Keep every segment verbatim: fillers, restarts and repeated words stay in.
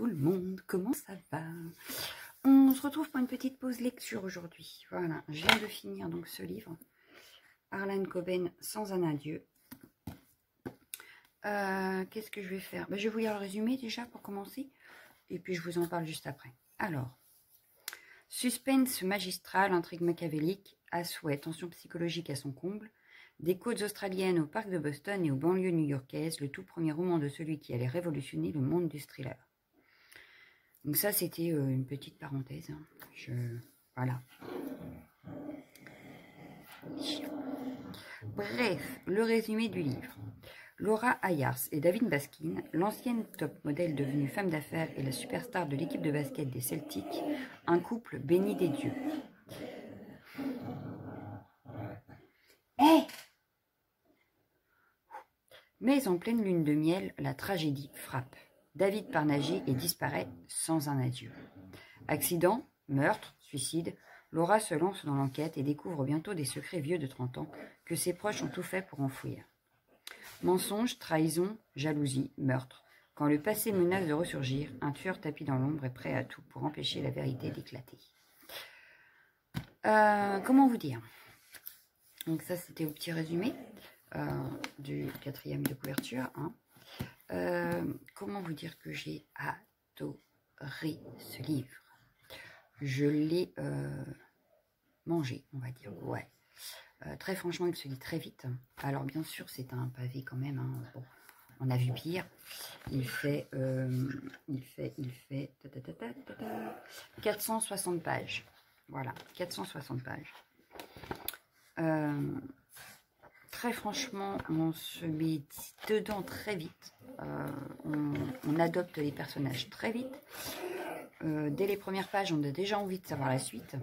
tout le monde, comment ça va? On se retrouve pour une petite pause lecture aujourd'hui. Voilà, je viens de finir donc ce livre, Harlan Coben, Sans un adieu. Euh, Qu'est-ce que je vais faire? Ben, je vais vous lire le résumé déjà pour commencer, et puis je vous en parle juste après. Alors, suspense magistral, intrigue machiavélique, à souhait, tension psychologique à son comble, des côtes australiennes au parc de Boston et aux banlieues new-yorkaises, le tout premier roman de celui qui allait révolutionner le monde du thriller. Donc ça, c'était euh, une petite parenthèse. Hein. Je... Voilà. Bref, le résumé du livre. Laura Ayars et David Baskin, l'ancienne top modèle devenue femme d'affaires et la superstar de l'équipe de basket des Celtics, un couple béni des dieux. Hey! Mais en pleine lune de miel, la tragédie frappe. David part nager et disparaît sans un adieu. Accident, meurtre, suicide, Laura se lance dans l'enquête et découvre bientôt des secrets vieux de trente ans que ses proches ont tout fait pour enfouir. Mensonge, trahison, jalousie, meurtre. Quand le passé menace de ressurgir, un tueur tapis dans l'ombre est prêt à tout pour empêcher la vérité d'éclater. Euh, comment vous dire? Donc ça, c'était au petit résumé euh, du quatrième de couverture. Hein. Euh, comment vous dire que j'ai adoré ce livre? Je l'ai euh, mangé, on va dire. Ouais. Euh, très franchement, il se lit très vite. Alors bien sûr, c'est un pavé quand même. Hein. Bon, on a vu pire. Il fait, euh, il fait, il fait ta, ta, ta, ta, ta, ta, quatre cent soixante pages. Voilà, quatre cent soixante pages. Euh, très franchement, on se met dedans très vite. Euh, on, on adopte les personnages très vite. Euh, dès les premières pages, on a déjà envie de savoir la suite.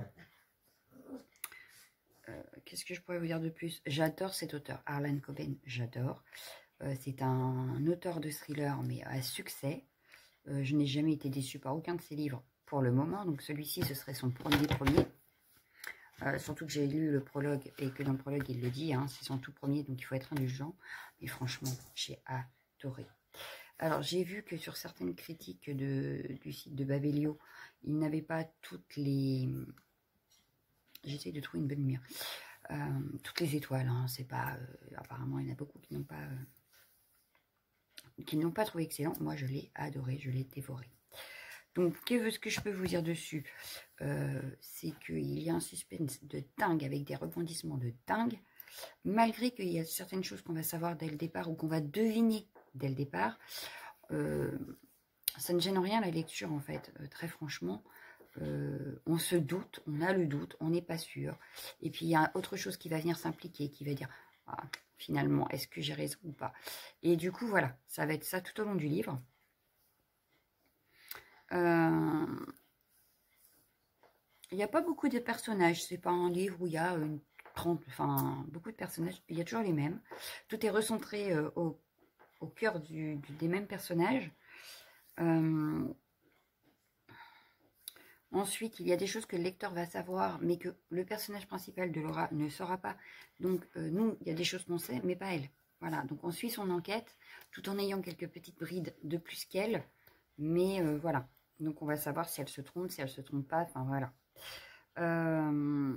Euh, Qu'est-ce que je pourrais vous dire de plus? J'adore cet auteur, Harlan Coben, j'adore. Euh, c'est un auteur de thriller, mais à succès. Euh, je n'ai jamais été déçue par aucun de ses livres pour le moment. Donc celui-ci, ce serait son premier premier. Euh, surtout que j'ai lu le prologue et que dans le prologue, il le dit, hein, c'est son tout premier, donc il faut être indulgent. Mais franchement, j'ai adoré. Alors, j'ai vu que sur certaines critiques de, du site de Babelio, il n'avait pas toutes les... J'essaie de trouver une bonne lumière. Euh, toutes les étoiles, hein, c'est pas... Euh, apparemment, il y en a beaucoup qui n'ont pas... Euh, qui n'ont pas trouvé excellent. Moi, je l'ai adoré, je l'ai dévoré. Donc, qu'est-ce que je peux vous dire dessus? euh, C'est qu'il y a un suspense de dingue, avec des rebondissements de dingue, malgré qu'il y a certaines choses qu'on va savoir dès le départ, ou qu'on va deviner dès le départ. Euh, ça ne gêne en rien la lecture, en fait, euh, très franchement. Euh, on se doute, on a le doute, on n'est pas sûr. Et puis, il y a autre chose qui va venir s'impliquer, qui va dire... Ah, finalement, est-ce que j'ai raison ou pas? Et du coup, voilà, ça va être ça tout au long du livre. Euh, il n'y a pas beaucoup de personnages. C'est pas un livre où il y a une trente, enfin, beaucoup de personnages. Il y a toujours les mêmes. Tout est recentré euh, au, au cœur du, du, des mêmes personnages. Euh, ensuite, il y a des choses que le lecteur va savoir, mais que le personnage principal de Laura ne saura pas. Donc, euh, nous, il y a des choses qu'on sait, mais pas elle. Voilà, donc on suit son enquête, tout en ayant quelques petites brides de plus qu'elle. Mais euh, voilà, donc on va savoir si elle se trompe, si elle se trompe pas, enfin voilà. Euh...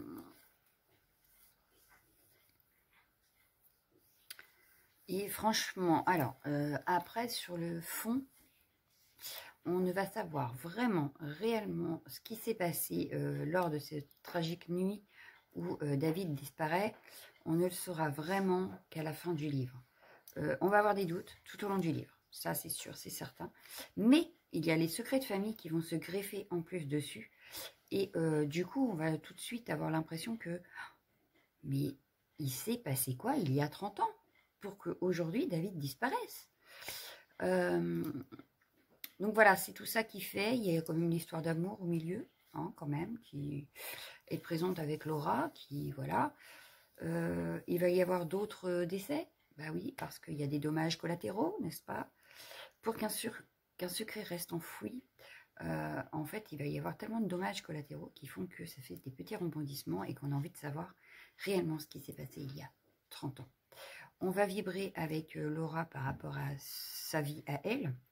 Et franchement, alors, euh, après, sur le fond, on ne va savoir vraiment, réellement, ce qui s'est passé euh, lors de cette tragique nuit où euh, David disparaît. On ne le saura vraiment qu'à la fin du livre. Euh, on va avoir des doutes tout au long du livre. Ça, c'est sûr, c'est certain. Mais il y a les secrets de famille qui vont se greffer en plus dessus. Et euh, du coup, on va tout de suite avoir l'impression que... Mais il s'est passé quoi il y a trente ans pour qu'aujourd'hui, David disparaisse? euh, Donc voilà, c'est tout ça qui fait. Il y a quand même une histoire d'amour au milieu, hein, quand même, qui est présente avec Laura, qui, voilà. Euh, il va y avoir d'autres décès. Bah oui, parce qu'il y a des dommages collatéraux, n'est-ce pas? Pour qu'un qu'un secret reste enfoui, euh, en fait, il va y avoir tellement de dommages collatéraux qui font que ça fait des petits rebondissements et qu'on a envie de savoir réellement ce qui s'est passé il y a trente ans. On va vibrer avec Laura par rapport à sa vie à elle,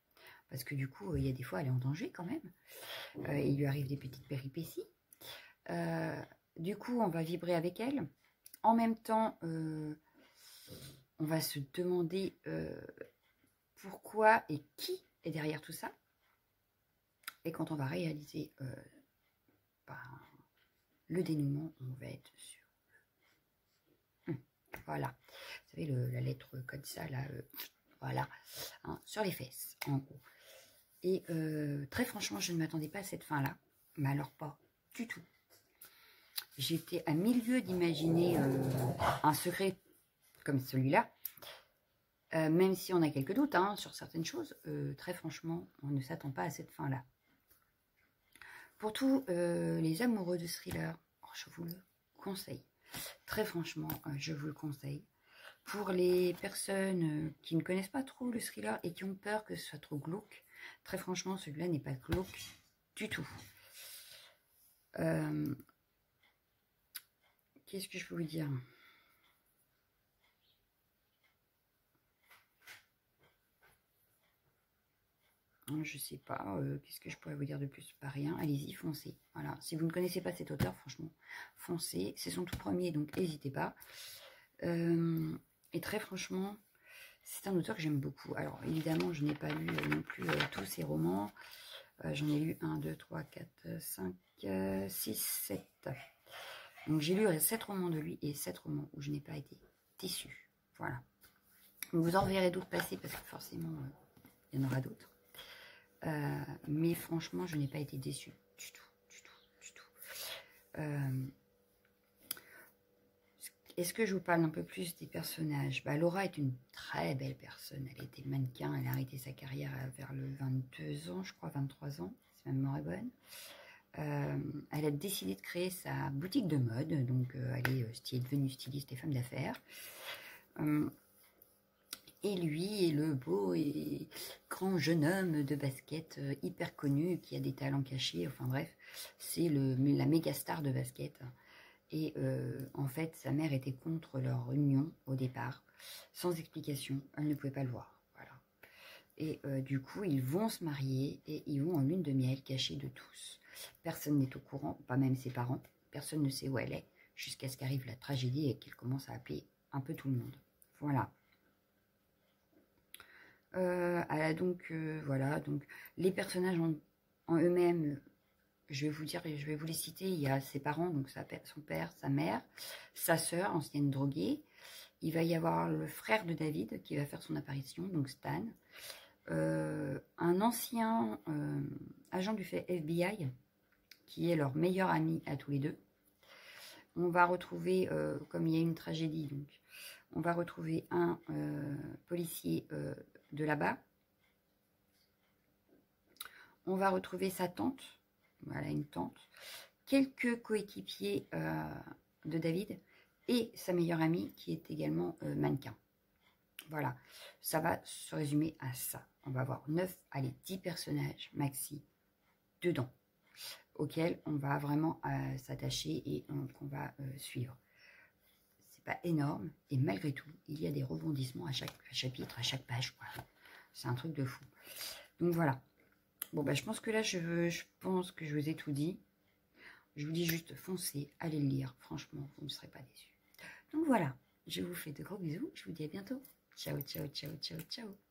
parce que du coup, il y a des fois, elle est en danger quand même. Euh, il lui arrive des petites péripéties. Euh, du coup, on va vibrer avec elle. En même temps, euh, on va se demander euh, pourquoi et qui est derrière tout ça. Et quand on va réaliser euh, ben, le dénouement, on va être sur hum, voilà. Vous savez, le, la lettre comme ça, là, euh, voilà, hein, sur les fesses, en gros. Et euh, très franchement, je ne m'attendais pas à cette fin-là, mais alors pas du tout. J'étais à mille lieues d'imaginer euh, un secret comme celui-là, euh, même si on a quelques doutes hein, sur certaines choses. Euh, très franchement, on ne s'attend pas à cette fin-là. Pour tous euh, les amoureux de thriller, oh, je vous le conseille. Très franchement, euh, je vous le conseille. Pour les personnes euh, qui ne connaissent pas trop le thriller et qui ont peur que ce soit trop glauque, très franchement, celui-là n'est pas glauque du tout. Euh, Qu'est-ce que je peux vous dire ? Je sais pas, euh, qu'est-ce que je pourrais vous dire de plus? Pas rien, allez-y, foncez. Voilà, si vous ne connaissez pas cet auteur, franchement, foncez. C'est son tout premier, donc n'hésitez pas. Euh, et très franchement, c'est un auteur que j'aime beaucoup. Alors, évidemment, je n'ai pas lu euh, non plus euh, tous ses romans. Euh, J'en ai lu un, deux, trois, quatre, cinq, six, sept. Donc, j'ai lu sept romans de lui et sept romans où je n'ai pas été déçue. Voilà. Vous en verrez d'autres passer parce que forcément, euh, il y en aura d'autres. Euh, mais franchement, je n'ai pas été déçue du tout, du tout, du tout. Euh, Est-ce que je vous parle un peu plus des personnages? Bah, Laura est une très belle personne. Elle était mannequin, elle a arrêté sa carrière vers le vingt-deux ans, je crois, vingt-trois ans, si ma mémoire est bonne. Euh, elle a décidé de créer sa boutique de mode, donc euh, elle est, euh, est devenue styliste et femme d'affaires. Euh, Et lui est le beau et grand jeune homme de basket euh, hyper connu qui a des talents cachés. Enfin bref, c'est la méga star de basket. Et euh, en fait, sa mère était contre leur union au départ, sans explication. Elle ne pouvait pas le voir. Voilà. Et euh, du coup, ils vont se marier et ils vont en lune de miel cachée de tous. Personne n'est au courant, pas même ses parents. Personne ne sait où elle est, jusqu'à ce qu'arrive la tragédie et qu'elle commence à appeler un peu tout le monde. Voilà. Euh, elle a donc, euh, voilà, donc les personnages en, en eux-mêmes, je vais vous dire, je vais vous les citer. Il y a ses parents, donc sa, son père, sa mère, sa sœur, ancienne droguée. Il va y avoir le frère de David qui va faire son apparition, donc Stan. Euh, un ancien euh, agent du F B I qui est leur meilleur ami à tous les deux. On va retrouver, euh, comme il y a une tragédie, donc on va retrouver un euh, policier euh, de là-bas. On va retrouver sa tante, voilà une tante, quelques coéquipiers euh, de David et sa meilleure amie qui est également euh, mannequin. Voilà, ça va se résumer à ça. On va avoir neuf, allez, dix personnages maxi dedans, auxquels on va vraiment euh, s'attacher et qu'on va euh, suivre. C'est pas énorme et malgré tout, il y a des rebondissements à chaque chapitre, à chaque page. Voilà. C'est un truc de fou. Donc voilà. Bon, bah, je pense que là, je, je pense que je vous ai tout dit. Je vous dis juste, foncez, allez le lire. Franchement, vous ne serez pas déçus. Donc voilà, je vous fais de gros bisous. Je vous dis à bientôt. Ciao, ciao, ciao, ciao, ciao.